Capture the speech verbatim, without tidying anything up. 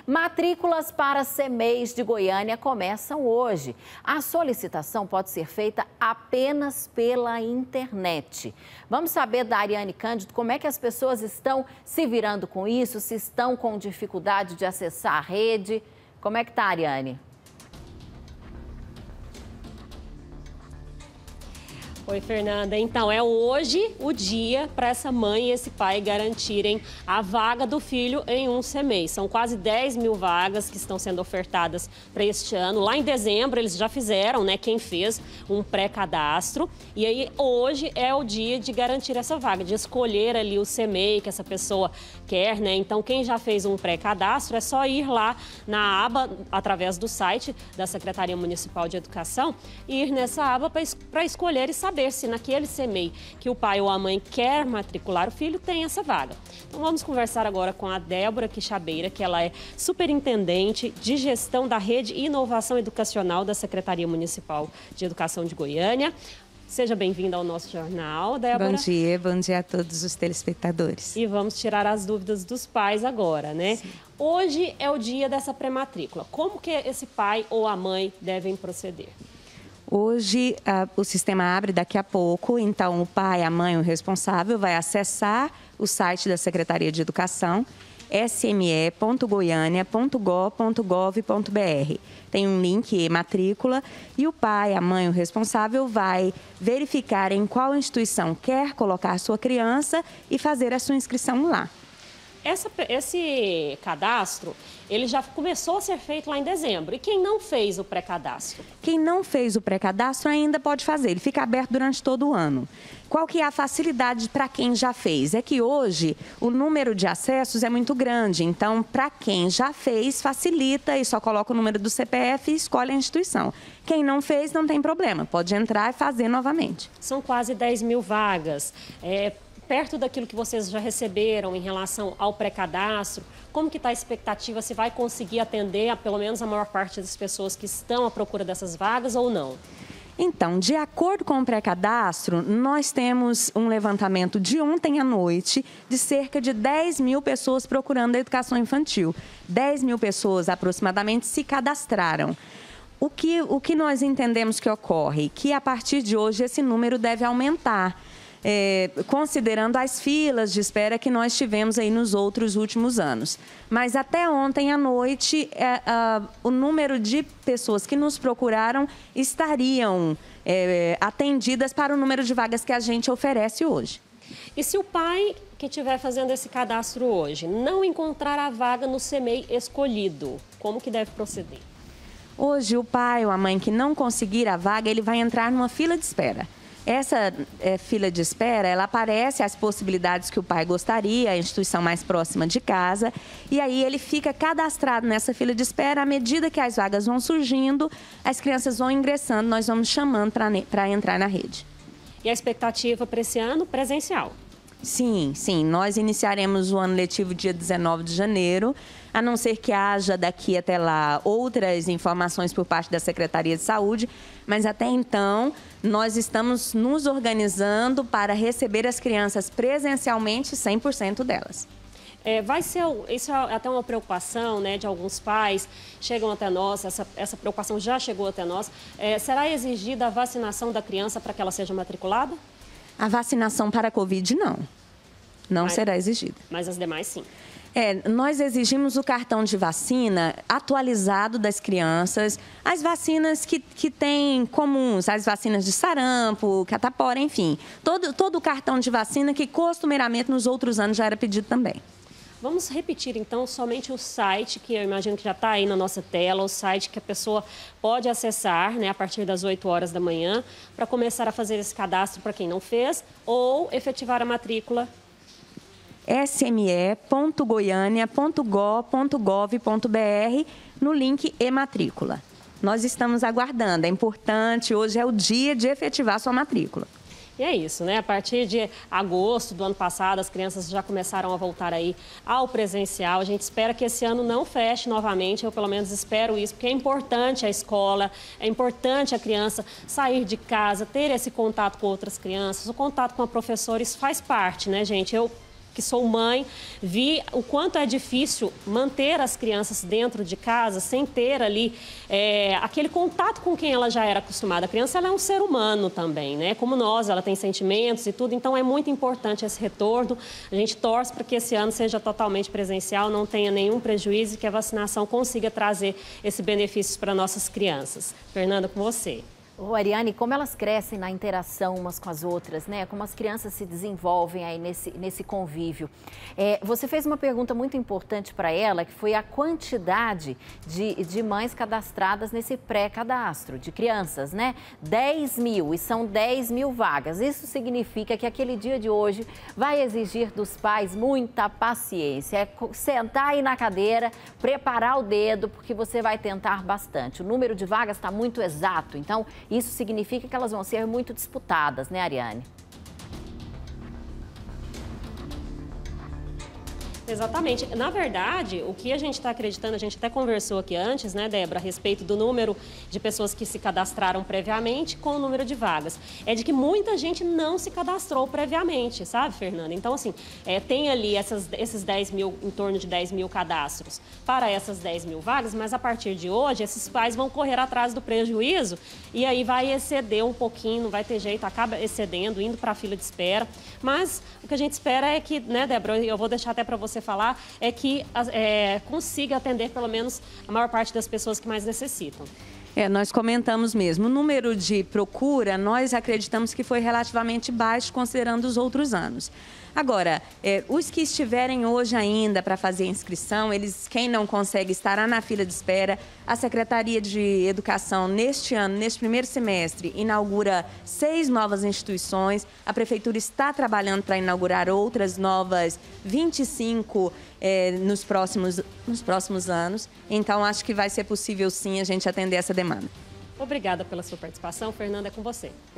Matrículas para C M E Is de Goiânia começam hoje. A solicitação pode ser feita apenas pela internet. Vamos saber da Ariane Cândido como é que as pessoas estão se virando com isso, se estão com dificuldade de acessar a rede. Como é que tá, Ariane? Oi, Fernanda. Então, é hoje o dia para essa mãe e esse pai garantirem a vaga do filho em um C M E I. São quase dez mil vagas que estão sendo ofertadas para este ano. Lá em dezembro, eles já fizeram, né? Quem fez um pré-cadastro. E aí, hoje é o dia de garantir essa vaga, de escolher ali o C M E I que essa pessoa quer, né? Então, quem já fez um pré-cadastro é só ir lá na aba, através do site da Secretaria Municipal de Educação, e ir nessa aba para escolher e saber se naquele C M E I que o pai ou a mãe quer matricular o filho tem essa vaga. Então vamos conversar agora com a Débora Quixabeira, que ela é superintendente de gestão da rede e inovação educacional da Secretaria Municipal de Educação de Goiânia. Seja bem-vinda ao nosso jornal, Débora. Bom dia, bom dia a todos os telespectadores. E vamos tirar as dúvidas dos pais agora, né? Sim. Hoje é o dia dessa pré-matrícula. Como que esse pai ou a mãe devem proceder? Hoje, uh, o sistema abre daqui a pouco, então o pai, a mãe, o responsável vai acessar o site da Secretaria de Educação, s m e ponto goiânia ponto go ponto gov ponto b r. Tem um link e-matrícula e o pai, a mãe, o responsável vai verificar em qual instituição quer colocar sua criança e fazer a sua inscrição lá. Essa, esse cadastro, ele já começou a ser feito lá em dezembro. E quem não fez o pré-cadastro? Quem não fez o pré-cadastro ainda pode fazer. Ele fica aberto durante todo o ano. Qual que é a facilidade para quem já fez? É que hoje o número de acessos é muito grande. Então, para quem já fez, facilita e só coloca o número do C P F e escolhe a instituição. Quem não fez, não tem problema. Pode entrar e fazer novamente. São quase dez mil vagas. É... Perto daquilo que vocês já receberam em relação ao pré-cadastro, como que está a expectativa? Se vai conseguir atender a, pelo menos a maior parte das pessoas que estão à procura dessas vagas ou não? Então, de acordo com o pré-cadastro, nós temos um levantamento de ontem à noite de cerca de dez mil pessoas procurando a educação infantil. dez mil pessoas aproximadamente se cadastraram. O que, o que nós entendemos que ocorre? Que a partir de hoje esse número deve aumentar. É, considerando as filas de espera que nós tivemos aí nos outros últimos anos. Mas até ontem à noite, é, a, o número de pessoas que nos procuraram estariam é, atendidas para o número de vagas que a gente oferece hoje. E se o pai que estiver fazendo esse cadastro hoje não encontrar a vaga no C M E I escolhido, como que deve proceder? Hoje, o pai ou a mãe que não conseguir a vaga, ele vai entrar numa fila de espera. Essa é, fila de espera, ela aparece as possibilidades que o pai gostaria, a instituição mais próxima de casa, e aí ele fica cadastrado nessa fila de espera. À medida que as vagas vão surgindo, as crianças vão ingressando, nós vamos chamando para entrar na rede. E a expectativa para esse ano, presencial? Sim, sim. Nós iniciaremos o ano letivo dia dezenove de janeiro, a não ser que haja daqui até lá outras informações por parte da Secretaria de Saúde, mas até então nós estamos nos organizando para receber as crianças presencialmente, cem por cento delas. É, vai ser, isso é até uma preocupação, né, de alguns pais, chegam até nós, essa, essa preocupação já chegou até nós. É, será exigida a vacinação da criança para que ela seja matriculada? A vacinação para a Covid, não. Não mas, será exigida. Mas as demais, sim. É, nós exigimos o cartão de vacina atualizado das crianças, as vacinas que, que têm comuns, as vacinas de sarampo, catapora, enfim. Todo, todo o cartão de vacina que costumeiramente nos outros anos já era pedido também. Vamos repetir, então, somente o site, que eu imagino que já está aí na nossa tela, o site que a pessoa pode acessar, né, a partir das oito horas da manhã, para começar a fazer esse cadastro para quem não fez, ou efetivar a matrícula. s m e ponto goiânia ponto go ponto gov ponto b r no link e-matrícula. Nós estamos aguardando, é importante, hoje é o dia de efetivar sua matrícula. E é isso, né? A partir de agosto do ano passado, as crianças já começaram a voltar aí ao presencial. A gente espera que esse ano não feche novamente, eu pelo menos espero isso, porque é importante a escola, é importante a criança sair de casa, ter esse contato com outras crianças, o contato com a professora, isso faz parte, né, gente? Eu que sou mãe, vi o quanto é difícil manter as crianças dentro de casa sem ter ali é, aquele contato com quem ela já era acostumada. A criança, ela é um ser humano também, né? Como nós, ela tem sentimentos e tudo, então é muito importante esse retorno. A gente torce para que esse ano seja totalmente presencial, não tenha nenhum prejuízo e que a vacinação consiga trazer esse benefício para nossas crianças. Fernanda, com você. Ô, Ariane, como elas crescem na interação umas com as outras, né? Como as crianças se desenvolvem aí nesse, nesse convívio. É, você fez uma pergunta muito importante para ela, que foi a quantidade de, de mães cadastradas nesse pré-cadastro, de crianças, né? dez mil, e são dez mil vagas. Isso significa que aquele dia de hoje vai exigir dos pais muita paciência. É sentar aí na cadeira, preparar o dedo, porque você vai tentar bastante. O número de vagas está muito exato, então isso significa que elas vão ser muito disputadas, né, Ariane? Exatamente. Na verdade, o que a gente está acreditando, a gente até conversou aqui antes, né, Débora, a respeito do número de pessoas que se cadastraram previamente com o número de vagas. É de que muita gente não se cadastrou previamente, sabe, Fernanda? Então, assim, é, tem ali essas, esses dez mil, em torno de dez mil cadastros para essas dez mil vagas, mas a partir de hoje, esses pais vão correr atrás do prejuízo e aí vai exceder um pouquinho, não vai ter jeito, acaba excedendo, indo para a fila de espera. Mas o que a gente espera é que, né, Débora, eu vou deixar até para você falar, é que é, consiga atender pelo menos a maior parte das pessoas que mais necessitam. É, nós comentamos mesmo, o número de procura, nós acreditamos que foi relativamente baixo considerando os outros anos. Agora, é, os que estiverem hoje ainda para fazer a inscrição, eles, quem não consegue estará na fila de espera. A Secretaria de Educação, neste ano, neste primeiro semestre, inaugura seis novas instituições. A Prefeitura está trabalhando para inaugurar outras novas vinte e cinco é, nos, próximos, nos próximos anos. Então, acho que vai ser possível, sim, a gente atender essa demanda. Obrigada pela sua participação. Fernanda, é com você.